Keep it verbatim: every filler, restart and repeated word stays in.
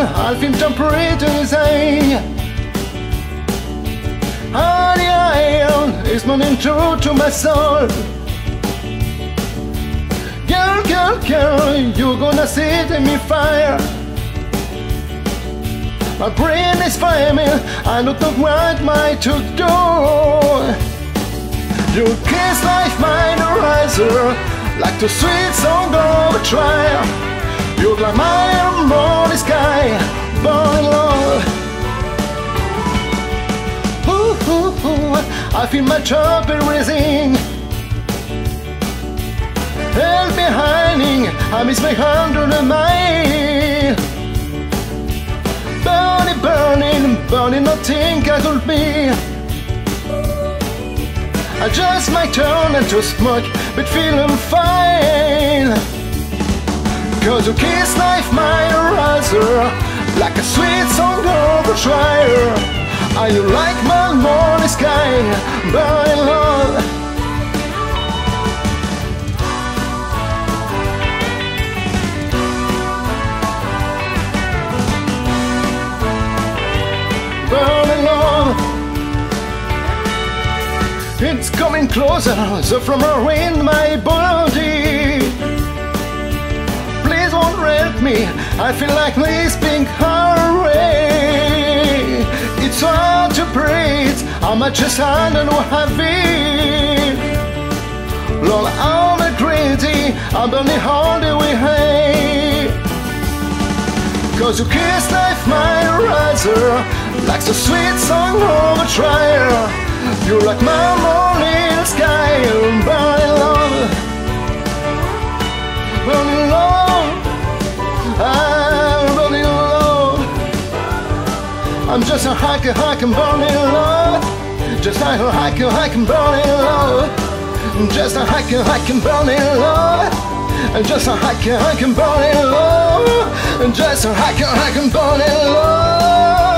al fin temperature sein. Honey, iron is running true to my soul. Girl, girl, girl, you're gonna set me fire. My brain is flaming, I don't know what my to do. Your kiss like mine riser, like the sweet song of a trial. You're like my morning sky, burning love. Ooh, ooh, ooh, I feel my trouble rising. Help me hiding, I miss my hundred mile. Burning, burning, burning, nothing I could be. I just might turn into smoke, but feeling fine. Cause you kiss like my razor, like a sweet song of a trial. Are you like my morning sky, burning love? Burning love. It's coming closer, so from her in my body. Please won't hurt me, I feel like lisping her away. It's hard to breathe, I'm just under what I've been. Lord, I'm crazy, I'm burning all the way. Cause you kiss like my razor, like the sweet song of a trial. You're like my morning sky, burning love, burning love, I'm burning love. I'm just a hiker, hiking, burning love. Just like a hiker, hiking, burning love. Just a hiker, hiking, burning love. Just a hiker, hiking, burning love. Just a hiker, hiking, burning love.